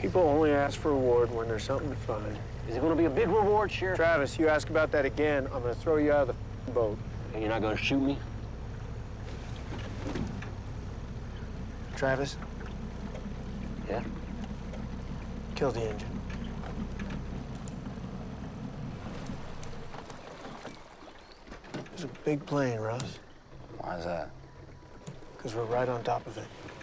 People only ask for reward when there's something to find. Is it going to be a big reward, Sheriff? Travis, you ask about that again, I'm going to throw you out of the boat. And you're not going to shoot me? Travis? Yeah? Kill the engine. It's a big plane, Russ. Why is that? Because we're right on top of it.